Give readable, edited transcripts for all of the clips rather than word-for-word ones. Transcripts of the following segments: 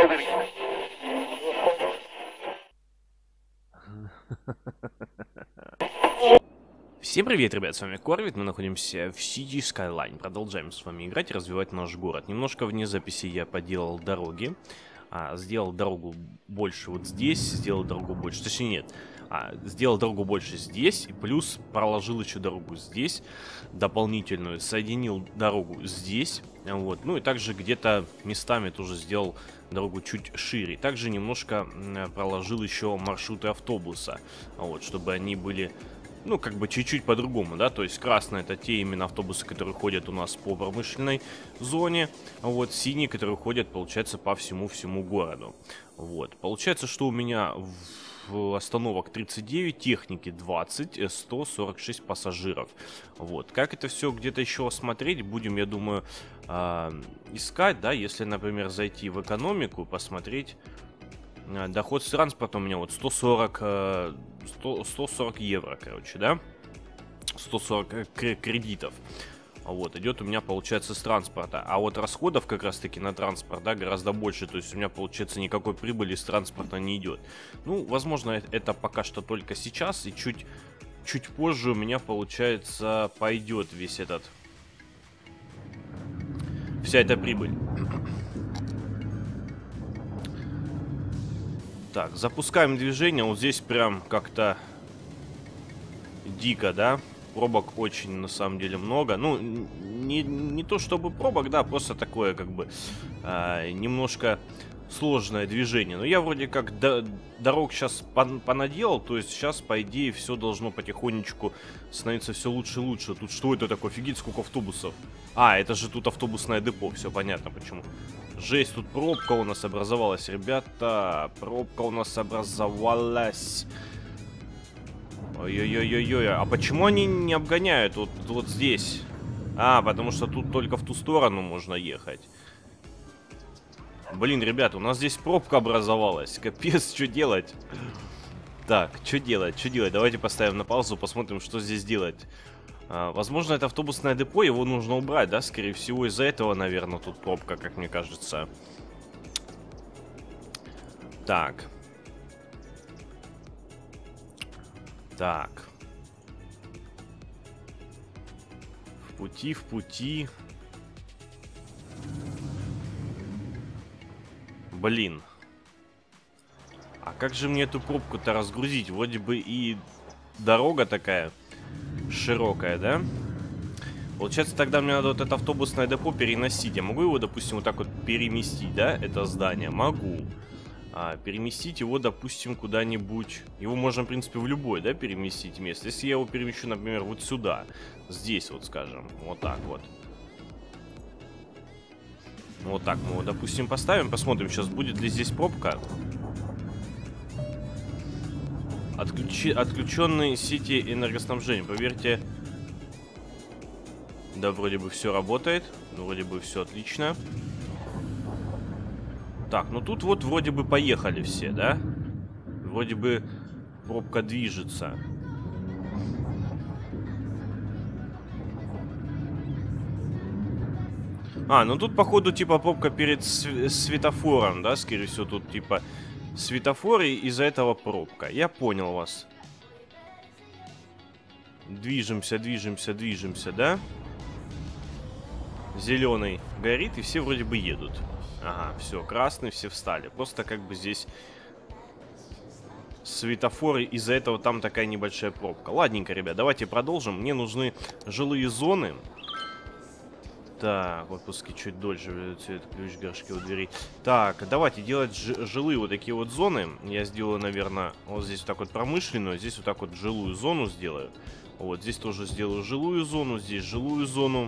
Всем привет, ребят, с вами Корвит, мы находимся в City Skyline. Продолжаем с вами играть и развивать наш город. Немножко вне записи я поделал дороги. Сделал дорогу больше вот здесь, сделал дорогу больше, точнее нет. Сделал дорогу больше здесь, и плюс проложил еще дорогу здесь, дополнительную, соединил дорогу здесь, вот. Ну и также где-то местами тоже сделал дорогу чуть шире. Также немножко проложил еще маршруты автобуса, вот, чтобы они были... Ну, как бы чуть-чуть по-другому, да, то есть красные это те именно автобусы, которые ходят у нас по промышленной зоне, вот, синие, которые ходят, получается, по всему городу. Вот, получается, что у меня в остановок 39, техники 20, 146 пассажиров. Вот, как это все где-то еще осмотреть, будем, я думаю, искать, да, если, например, зайти в экономику, посмотреть... Доход с транспортом у меня вот 140 евро, короче, да? 140 кредитов. Вот, идет у меня, получается, с транспорта. А вот расходов как раз-таки на транспорт, да, гораздо больше. То есть у меня, получается, никакой прибыли с транспорта не идет. Ну, возможно, это пока что только сейчас. И чуть позже у меня, получается, пойдет весь этот... Вся эта прибыль. Так, запускаем движение. Вот здесь прям как-то дико, да? Пробок очень, на самом деле, много. Ну, не то чтобы пробок, да, просто такое, как бы, немножко сложное движение. Но я вроде как дорог сейчас понаделал, то есть сейчас, по идее, все должно потихонечку становиться все лучше и лучше. Тут что это такое? Офигеть, сколько автобусов. Это же тут автобусное депо, все понятно почему. Жесть, тут пробка у нас образовалась, ребята. Пробка у нас образовалась. Ой-ой-ой-ой-ой. А почему они не обгоняют вот здесь? Потому что тут только в ту сторону можно ехать. Блин, ребята, у нас здесь пробка образовалась. Капец, что делать? Так, что делать? Что делать? Давайте поставим на паузу, посмотрим, что здесь делать. Возможно, это автобусное депо, его нужно убрать, да? Скорее всего, из-за этого, наверное, тут пробка, как мне кажется. Так. Так. В пути. Блин. А как же мне эту пробку-то разгрузить? Вроде бы и дорога такая... широкая, да? Получается, тогда мне надо вот это автобусное депо переносить. Я могу его, допустим, вот так вот переместить, да? Это здание. Могу. Переместить его, допустим, куда-нибудь. Его можно, в принципе, в любое, да, переместить место. Если я его перемещу, например, вот сюда. Здесь, вот, скажем. Вот так вот. Вот так мы его, допустим, поставим. Посмотрим, сейчас будет ли здесь пробка. Отключенные сети энергоснабжения. Поверьте. Да, вроде бы все работает. Вроде бы все отлично. Так, ну тут вот вроде бы поехали все, да? Вроде бы пробка движется. Ну тут, походу, типа пробка перед светофором, да? Скорее всего, тут типа... светофоры, из-за этого пробка. Я понял вас. Движемся, да? Зеленый горит, и все вроде бы едут. Ага, все, красный, все встали. Просто как бы здесь светофоры, из-за этого там такая небольшая пробка. Ладненько, ребят, давайте продолжим. Мне нужны жилые зоны. Так, вот пускай чуть дольше цвет ключ горшки у двери. Так, давайте делать жилые вот такие вот зоны. Я сделаю, наверное, вот здесь вот так вот промышленную, здесь вот так вот жилую зону сделаю. Вот здесь тоже сделаю жилую зону, здесь жилую зону.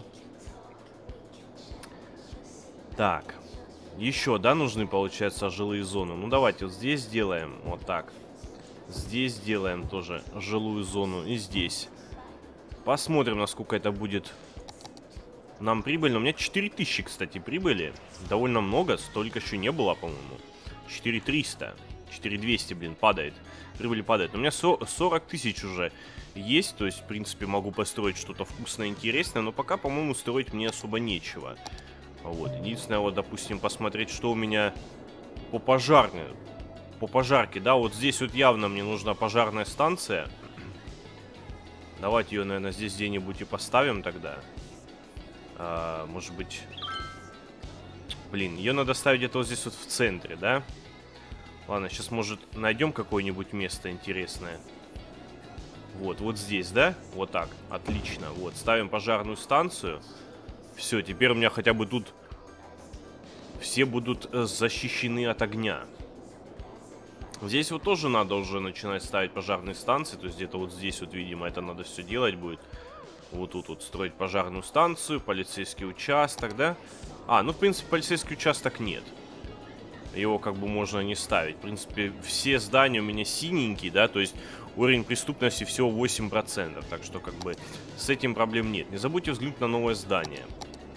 Так, еще, да, нужны, получается, жилые зоны. Ну, давайте вот здесь сделаем вот так. Здесь сделаем тоже жилую зону и здесь. Посмотрим, насколько это будет... нам прибыльно. У меня 4000, кстати, прибыли. Довольно много. Столько еще не было, по-моему. 4300. 4200, блин, падает. Прибыль падает. Но у меня 40 тысяч уже есть. То есть, в принципе, могу построить что-то вкусное, интересное. Но пока, по-моему, строить мне особо нечего. Вот. Единственное, вот, допустим, посмотреть, что у меня по пожарной. По пожарке, да, вот здесь вот явно мне нужна пожарная станция. Давайте ее, наверное, здесь где-нибудь и поставим тогда. Может быть... Блин, ее надо ставить где-то вот здесь вот в центре, да? Ладно, сейчас, может, найдем какое-нибудь место интересное. Вот, вот здесь, да? Вот так, отлично. Вот, ставим пожарную станцию. Все, теперь у меня хотя бы тут все будут защищены от огня. Здесь вот тоже надо уже начинать ставить пожарные станции. То есть где-то вот здесь вот, видимо, это надо все делать будет. Вот тут вот строить пожарную станцию, полицейский участок, да? Ну, в принципе, полицейский участок нет. Его как бы можно не ставить. В принципе, все здания у меня синенькие, да? То есть уровень преступности всего 8%. Так что как бы с этим проблем нет. Не забудьте взглянуть на новое здание.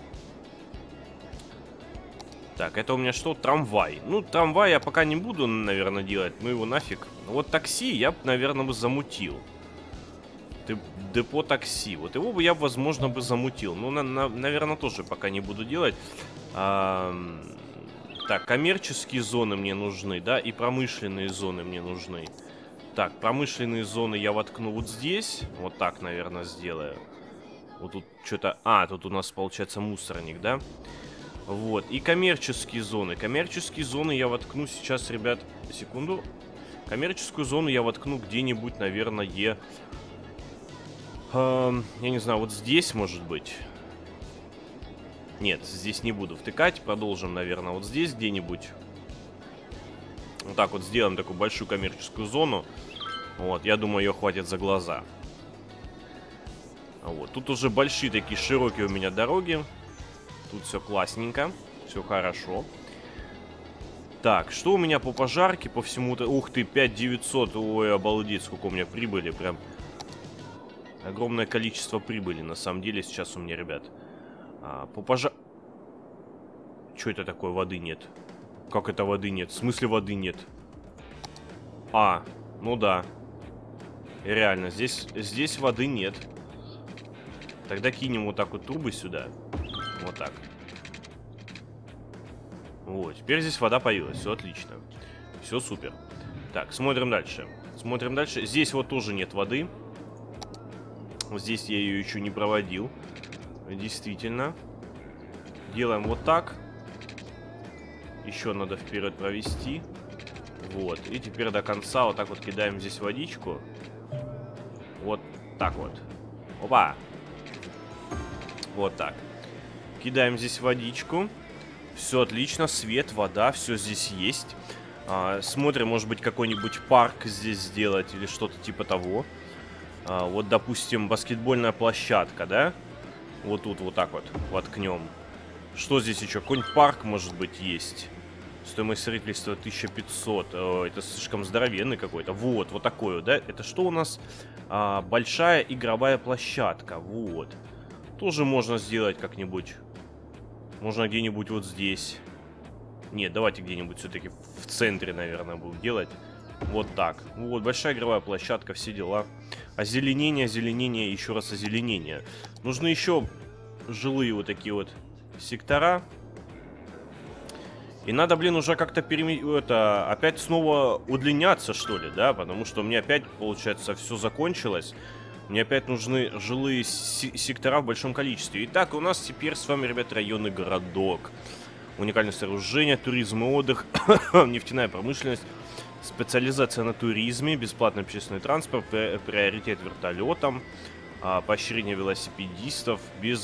Так, это у меня что? Трамвай. Ну, трамвай я пока не буду, наверное, делать. Ну, его нафиг. Вот такси я, наверное, бы замутил. Депо такси. Вот его бы я, возможно, бы замутил. Ну, наверное, тоже пока не буду делать. Так, коммерческие зоны мне нужны, да? И промышленные зоны мне нужны. Так, промышленные зоны я воткну вот здесь. Вот так, наверное, сделаю. Вот тут что-то... тут у нас, получается, мусорник, да? Вот, и коммерческие зоны. Коммерческие зоны я воткну сейчас, ребят, секунду. Коммерческую зону я воткну где-нибудь, наверное, я не знаю, вот здесь, может быть. Нет, здесь не буду втыкать. Продолжим, наверное, вот здесь где-нибудь. Вот так вот сделаем такую большую коммерческую зону. Вот, я думаю, ее хватит за глаза. Вот, тут уже большие такие широкие у меня дороги. Тут все классненько, все хорошо. Так, что у меня по пожарке, по всему-то... Ух ты, 5900, ой, обалдеть, сколько у меня прибыли, прям... Огромное количество прибыли, на самом деле, сейчас у меня, ребят. По пожар... Что это такое, воды нет? Как это воды нет? В смысле воды нет? Ну да. Реально, здесь воды нет. Тогда кинем вот так вот трубы сюда. Вот так. Вот, теперь здесь вода появилась, все отлично. Все супер. Так, смотрим дальше. Смотрим дальше. Здесь вот тоже нет воды. Здесь я ее еще не проводил. Действительно. Делаем вот так. Еще надо вперед провести. Вот. И теперь до конца вот так вот кидаем здесь водичку. Вот так вот. Опа! Вот так. Кидаем здесь водичку. Все отлично. Свет, вода, все здесь есть. Смотрим, может быть, какой-нибудь парк здесь сделать или что-то типа того. Вот, допустим, баскетбольная площадка, да? Вот тут вот так вот воткнем. Что здесь еще? Какой-нибудь парк, может быть, есть. Стоимость строительства 1500. Это слишком здоровенный какой-то. Вот, вот такой вот, да? Это что у нас? Большая игровая площадка. Вот. Тоже можно сделать как-нибудь. Можно где-нибудь вот здесь. Нет, давайте где-нибудь все-таки в центре, наверное, будем делать. Вот так. Вот, большая игровая площадка, все дела. Озеленение, озеленение, еще раз озеленение. Нужны еще жилые вот такие вот сектора. И надо, блин, уже как-то опять снова удлиняться, что ли, да? Потому что у меня опять, получается, все закончилось. Мне опять нужны жилые сектора в большом количестве. Итак, у нас теперь с вами, ребят, районный городок. Уникальное сооружение, туризм и отдых, нефтяная промышленность, специализация на туризме, бесплатный общественный транспорт, приоритет вертолетам, поощрение велосипедистов, без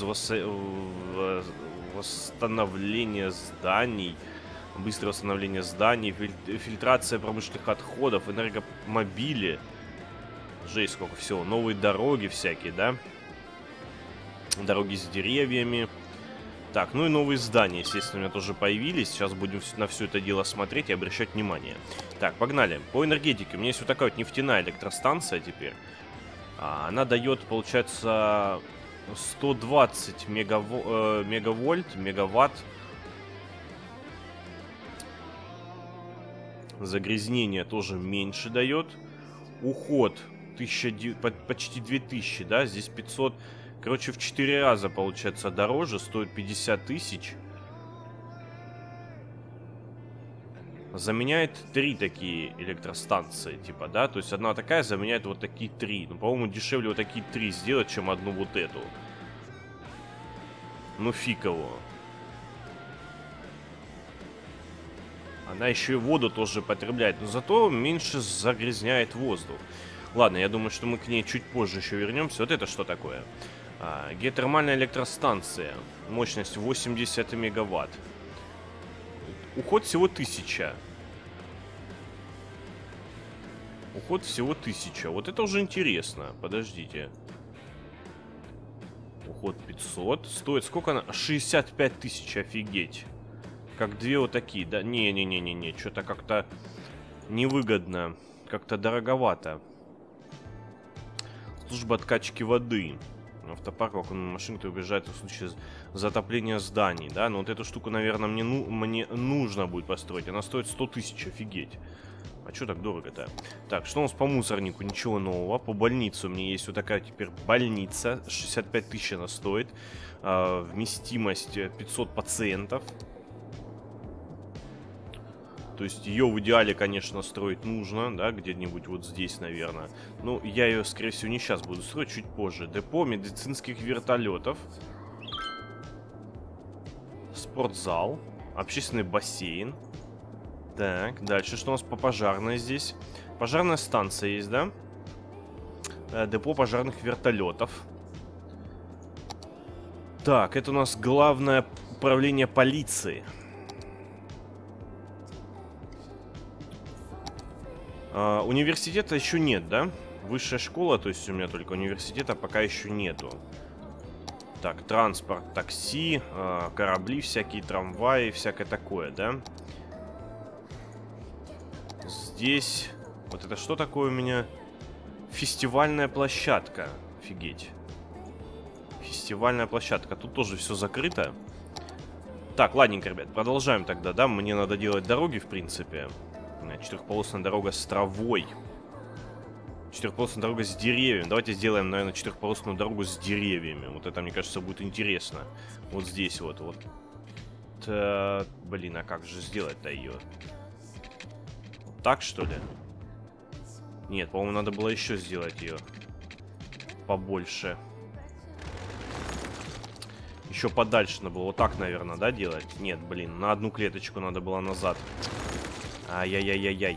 восстановления зданий, быстрое восстановление зданий, фильтрация промышленных отходов, энергомобили. Жесть, сколько всего. Новые дороги всякие, да? Дороги с деревьями. Так, ну и новые здания, естественно, у меня тоже появились. Сейчас будем на все это дело смотреть и обращать внимание. Так, погнали. По энергетике. У меня есть вот такая вот нефтяная электростанция теперь. Она дает, получается, 120 мегаватт. Загрязнение тоже меньше дает. Уход почти 2000, да? Здесь 500. Короче, в 4 раза, получается, дороже. Стоит 50 тысяч. заменяет 3 такие электростанции, типа, да? То есть одна такая заменяет вот такие 3. Ну, по-моему, дешевле вот такие 3 сделать, чем одну вот эту. Ну, фиг его. Она еще и воду тоже потребляет, но зато меньше загрязняет воздух. Ладно, я думаю, что мы к ней чуть позже еще вернемся. Вот это что такое? Геотермальная электростанция. Мощность 80 мегаватт. Уход всего 1000. Уход всего 1000. Вот это уже интересно. Подождите. Уход 500. Стоит сколько она? 65 тысяч, офигеть. Как две вот такие, да? Не-не-не-не-не. Что-то как-то невыгодно. Как-то дороговато. Служба откачки воды. Автопарк вакуумной машины, который уезжает в случае затопления зданий, да? Но вот эту штуку, наверное, мне нужно будет построить. Она стоит 100 тысяч, офигеть. А что так дорого-то? Так, что у нас по мусорнику? Ничего нового. По больнице у меня есть вот такая теперь больница. 65 тысяч она стоит. Вместимость 500 пациентов. То есть ее в идеале, конечно, строить нужно, да, где-нибудь вот здесь, наверное. Ну, я ее, скорее всего, не сейчас буду строить, чуть позже. Депо медицинских вертолетов. Спортзал. Общественный бассейн. Так, дальше что у нас по пожарной здесь? Пожарная станция есть, да? Депо пожарных вертолетов. Так, это у нас главное управление полиции. Университета еще нет, да? Высшая школа, то есть у меня только университета пока еще нету. Так, транспорт, такси, корабли всякие, трамваи, всякое такое, да? Здесь... Вот это что такое у меня? Фестивальная площадка. Офигеть. Фестивальная площадка. Тут тоже все закрыто. Так, ладненько, ребят, продолжаем тогда, да? Мне надо делать дороги, в принципе. Четырехполосная дорога с травой. Четырехполосная дорога с деревьями. Давайте сделаем, наверное, четырехполосную дорогу с деревьями. Вот это, мне кажется, будет интересно. Вот здесь вот. Блин, а как же сделать-то ее? Так, что ли? Нет, по-моему, надо было еще сделать ее побольше. Еще подальше надо было. Вот так, наверное, да, делать? Нет, блин, на одну клеточку надо было назад. Ай-яй-яй-яй-яй.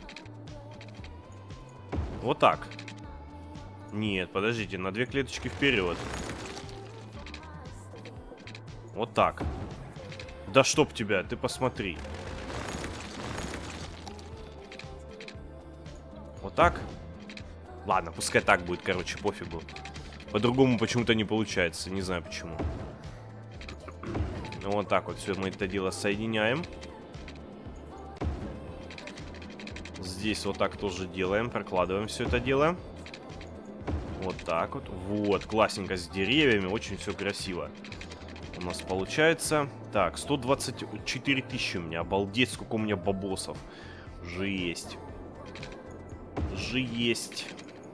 Вот так. Нет, подождите, на 2 клеточки вперед. Вот так. Да чтоб тебя, ты посмотри. Вот так? Ладно, пускай так будет, короче, пофигу. По-другому почему-то не получается, не знаю почему. Вот так вот все мы это дело соединяем. Здесь вот так тоже делаем, прокладываем все это дело. Вот так вот. Вот, классненько с деревьями, очень все красиво у нас получается. Так, 124 тысячи у меня, обалдеть, сколько у меня бабосов. Жесть. Жесть.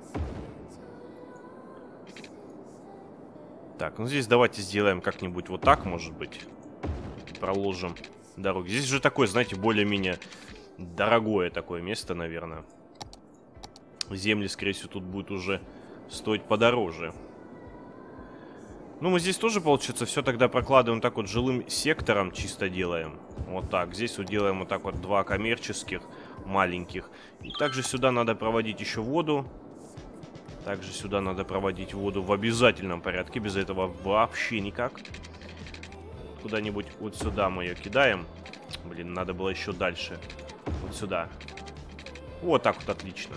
Так, ну здесь давайте сделаем как-нибудь вот так, может быть. Проложим дороги. Здесь же такое, знаете, более-менее дорогое такое место, наверное. Земли, скорее всего, тут будет уже стоить подороже. Ну, мы здесь тоже, получается, все тогда прокладываем так вот жилым сектором, чисто делаем. Вот так. Здесь вот делаем вот так вот 2 коммерческих маленьких. И также сюда надо проводить еще воду. Также сюда надо проводить воду в обязательном порядке. Без этого вообще никак. Куда-нибудь вот сюда мы ее кидаем. Блин, надо было еще дальше. Вот сюда. Вот так вот, отлично.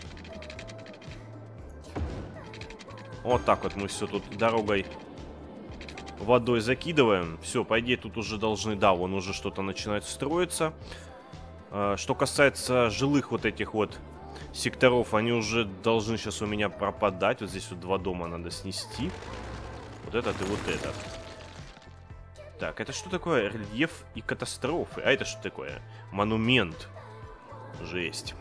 Вот так вот мы все тут дорогой водой закидываем. Все, по идее, тут уже должны... Да, вон уже что-то начинает строиться. Что касается жилых вот этих вот секторов, они уже должны сейчас у меня пропадать. Вот здесь вот 2 дома надо снести. Вот этот и вот этот. Так, это что такое? Рельеф и катастрофы. А это что такое? Монумент. Жесть.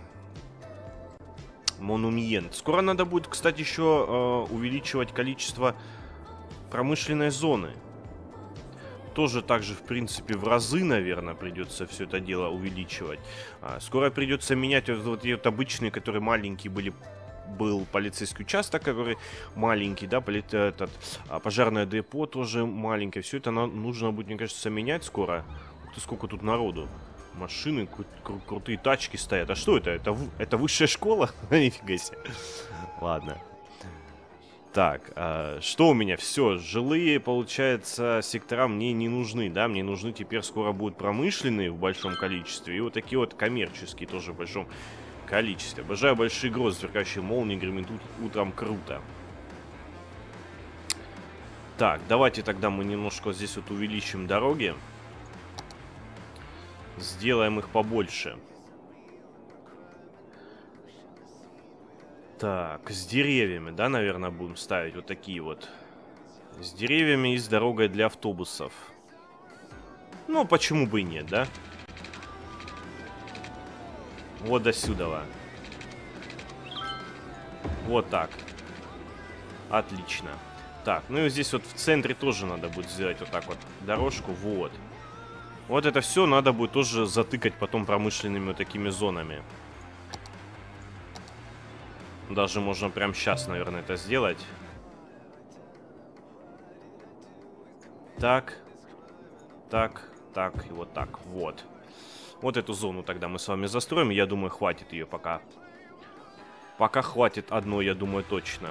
Монумент. Скоро надо будет, кстати, еще увеличивать количество промышленной зоны. тоже так же, в принципе, в разы, наверное, придется все это дело увеличивать. Скоро придется менять вот эти вот обычные, которые маленькие были. Был полицейский участок, который маленький, да, пожарное депо тоже маленькое. Все это нужно будет, мне кажется, менять скоро. Ух ты, сколько тут народу. Машины, крутые тачки стоят. А что это? Это высшая школа? Нифига себе. Ладно. Так, что у меня? Все, жилые, получается, сектора мне не нужны, да? Мне нужны теперь скоро будут промышленные в большом количестве. И вот такие вот коммерческие тоже в большом количестве. Обожаю большие грозы, сверкающие молнии, гремят утром круто. Так, давайте тогда мы немножко здесь вот увеличим дороги. Сделаем их побольше. Так, с деревьями, да, наверное, будем ставить вот такие вот. С деревьями и с дорогой для автобусов. Ну, почему бы и нет, да? Вот до сюда. Вот так. Отлично. Так, ну и здесь вот в центре тоже надо будет сделать вот так вот дорожку. Вот. Вот это все надо будет тоже затыкать потом промышленными вот такими зонами. Даже можно прямо сейчас, наверное, это сделать. Так. Так, так и вот так. Вот. Вот эту зону тогда мы с вами застроим. Я думаю, хватит ее пока. Пока хватит одной, я думаю, точно.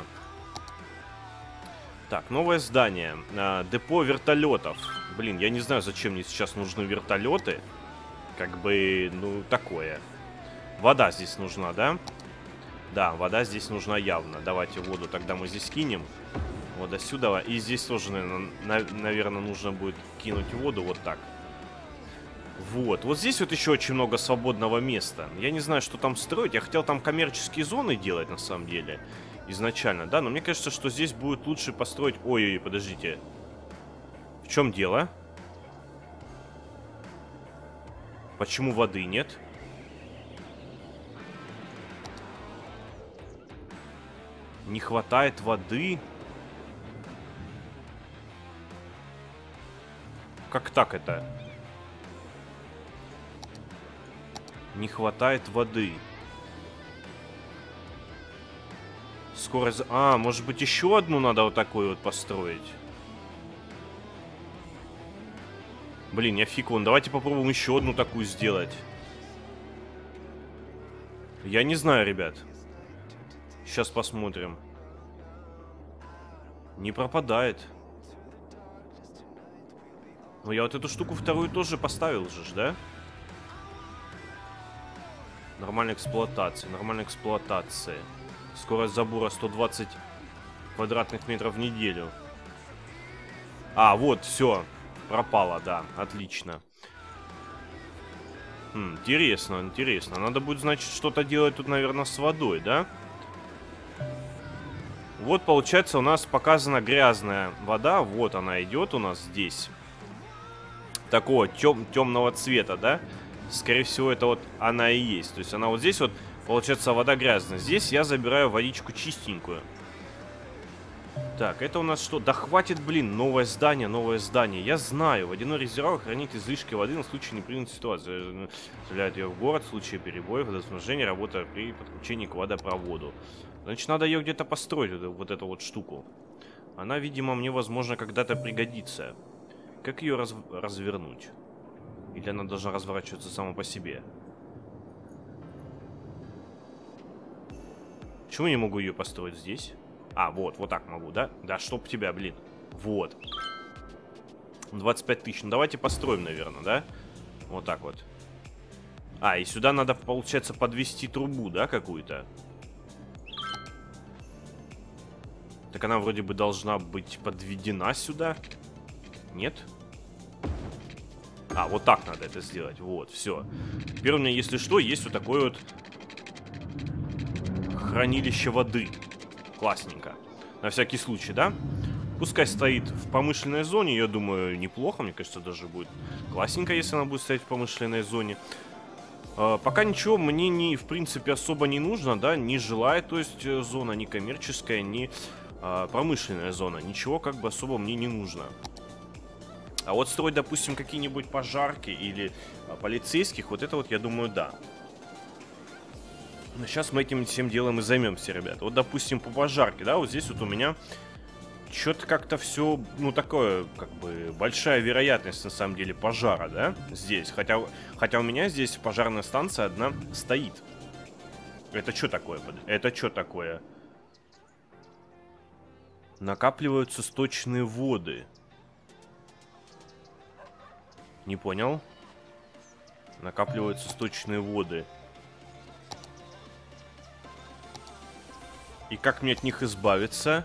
Так, новое здание. Депо вертолетов. Блин, я не знаю, зачем мне сейчас нужны вертолеты. Как бы, ну, такое. Вода здесь нужна, да? Да, вода здесь нужна явно. Давайте воду тогда мы здесь кинем. Вот до сюда. И здесь тоже, наверное, нужно будет кинуть воду вот так. Вот. Вот здесь вот еще очень много свободного места. Я не знаю, что там строить. Я хотел там коммерческие зоны делать, на самом деле. Изначально, да. Но мне кажется, что здесь будет лучше построить... Ой-ой-ой, подождите. В чем дело? Почему воды нет? Не хватает воды. Как так это? Не хватает воды. Скорость... А, может быть, еще одну надо вот такую вот построить? Блин, я фиг вон. Давайте попробуем еще одну такую сделать. Я не знаю, ребят. Сейчас посмотрим. Не пропадает. Но я вот эту штуку вторую тоже поставил же, да? Нормальная эксплуатация, нормальная эксплуатация. Скорость забора 120 квадратных метров в неделю. А, вот, все. Пропало, да, отлично. Интересно, интересно. Надо будет, значит, что-то делать тут, наверное, с водой, да? Вот, получается, у нас показана грязная вода. Вот она идет у нас здесь. Такого темного цвета, да? Скорее всего, это вот она и есть. То есть она вот здесь вот, получается, вода грязная. Здесь я забираю водичку чистенькую. Так, это у нас что? Да хватит, блин, новое здание, новое здание. Я знаю, водяной резервуар хранит излишки воды на случай неприятной ситуации. Заявляет ее в город в случае перебоев, водоснабжения, работа при подключении к водопроводу. Значит, надо ее где-то построить, вот эту вот штуку. Она, видимо, мне, возможно, когда-то пригодится. Как ее развернуть? Или она должна разворачиваться сама по себе? Почему я не могу ее построить здесь? А, вот так могу, да? Да, чтоб тебя, блин. Вот. 25 тысяч. Ну, давайте построим, наверное, да? Вот так вот. А, и сюда надо, получается, подвести трубу, да, какую-то? Так она вроде бы должна быть подведена сюда. Нет? А, вот так надо это сделать. Вот, все. Теперь у меня, если что, есть вот такое вот хранилище воды. Классненько. На всякий случай, да? Пускай стоит в промышленной зоне. Я думаю, неплохо. Мне кажется, даже будет классненько, если она будет стоять в промышленной зоне. Пока ничего мне, в принципе, особо не нужно, да? Не жилая, то есть, зона, не коммерческая, не промышленная зона. Ничего, как бы, особо мне не нужно. А вот строить, допустим, какие-нибудь пожарки или полицейских, вот это вот, я думаю, да. Но сейчас мы этим всем делом и займемся, ребята. Вот, допустим, по пожарке, да, вот здесь вот у меня что-то как-то все, ну, такое, как бы, большая вероятность, на самом деле, пожара, да, здесь. Хотя у меня здесь пожарная станция одна стоит. Это что такое? Это что такое? Накапливаются сточные воды. Не понял. Накапливаются сточные воды. И как мне от них избавиться?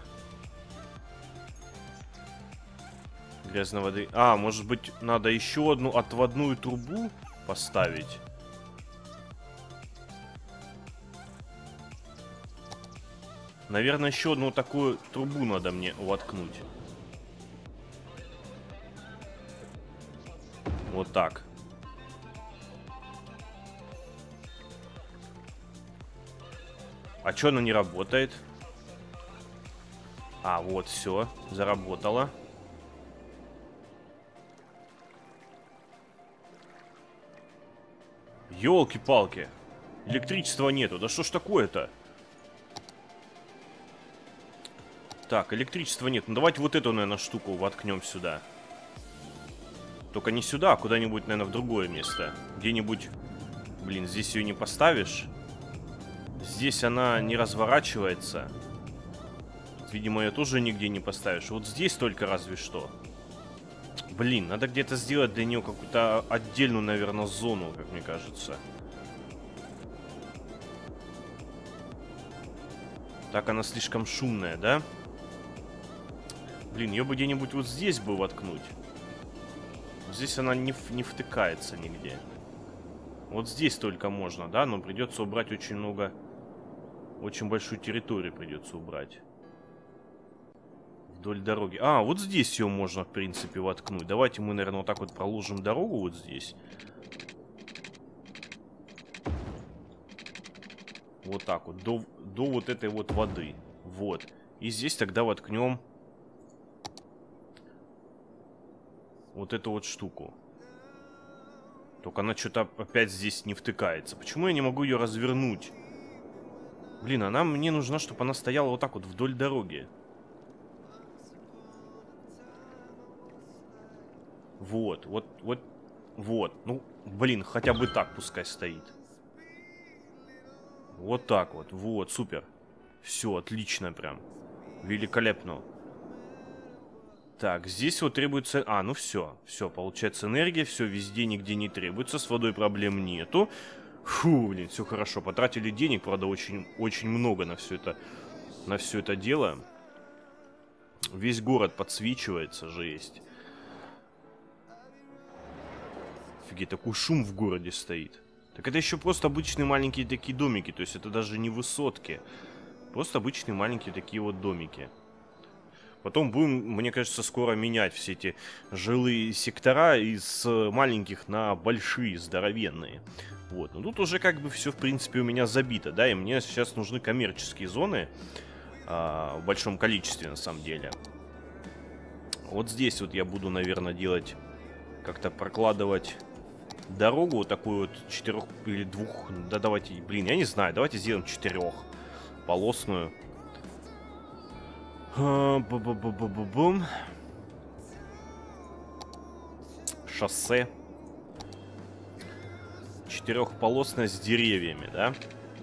Грязной воды. А, может быть, надо еще одну отводную трубу поставить? Наверное, еще одну такую трубу надо мне воткнуть. Вот так. А что она не работает? А, вот, все, заработала. Ёлки-палки. Электричества нету. Да что ж такое-то? Так, электричества нет. Ну давайте вот эту, наверное, штуку воткнем сюда. Только не сюда, а куда-нибудь, наверное, в другое место. Где-нибудь... Блин, здесь ее не поставишь. Здесь она не разворачивается. Видимо, ее тоже нигде не поставишь. Вот здесь только разве что. Блин, надо где-то сделать для нее какую-то отдельную, наверное, зону, как мне кажется. Так, она слишком шумная, да? Блин, ее бы где-нибудь вот здесь бы воткнуть. Здесь она не втыкается нигде. Вот здесь только можно, да? Но придется убрать очень много... Очень большую территорию придется убрать. Вдоль дороги. А, вот здесь ее можно, в принципе, воткнуть. Давайте мы, наверное, вот так вот проложим дорогу вот здесь. Вот так вот. До вот этой вот воды. Вот. И здесь тогда воткнем вот эту вот штуку. Только она что-то опять здесь не втыкается. Почему я не могу ее развернуть? Блин, она мне нужна, чтобы она стояла вот так вот вдоль дороги. Вот. Ну, блин, хотя бы так пускай стоит. Вот так вот. Вот, супер. Все, отлично прям. Великолепно. Так, здесь вот требуется... А, ну все. Все, получается энергия. Все, везде, нигде не требуется. С водой проблем нету. Фу, блин, все хорошо. Потратили денег, правда, очень много на все это дело. Весь город подсвечивается, жесть. Офигеть, такой шум в городе стоит. Так это еще просто обычные маленькие такие домики. То есть это даже не высотки. Просто обычные маленькие такие вот домики. Потом будем, мне кажется, скоро менять все эти жилые сектора из маленьких на большие, здоровенные. Вот, но тут уже как бы все, в принципе, у меня забито, да, и мне сейчас нужны коммерческие зоны в большом количестве, на самом деле. Вот здесь вот я буду, наверное, делать, как-то прокладывать дорогу, вот такую вот 4 или 2, да давайте, блин, я не знаю, давайте сделаем 4-полосную. Бу-бу-бу-бу-бум. Шоссе. 4-полосная с деревьями, да?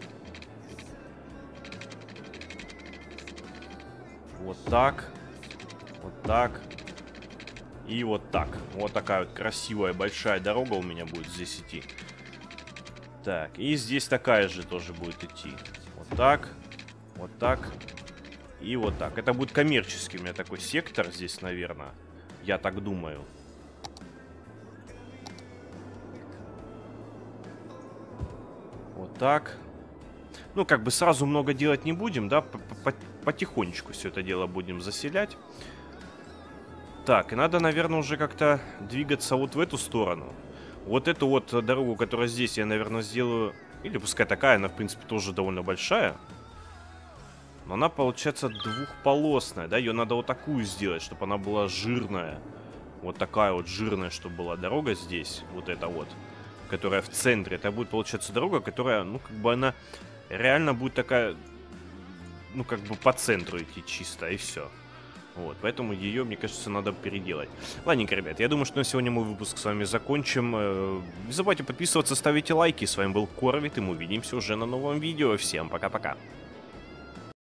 Вот так. Вот так. И вот так. Вот такая вот красивая большая дорога у меня будет здесь идти. Так, и здесь такая же тоже будет идти. Вот так. Вот так. И вот так. Это будет коммерческий у меня такой сектор здесь, наверное. Я так думаю. Вот так. Ну, как бы сразу много делать не будем, да? Потихонечку все это дело будем заселять. Так, и надо, наверное, уже как-то двигаться вот в эту сторону. Вот эту вот дорогу, которая здесь, я, наверное, сделаю... Или пускай такая, она, в принципе, тоже довольно большая. Но она, получается, 2-полосная, да? Ее надо вот такую сделать, чтобы она была жирная. Вот такая вот жирная, чтобы была дорога здесь. Вот эта вот. Которая в центре. Это будет, получаться, дорога, которая, ну, как бы она реально будет такая... Ну, как бы по центру идти чисто, и все. Вот, поэтому ее, мне кажется, надо переделать. Ладненько, ребят, я думаю, что на сегодня мы выпуск с вами закончим. Не забывайте подписываться, ставите лайки. С вами был Корвит, и мы увидимся уже на новом видео. Всем пока-пока.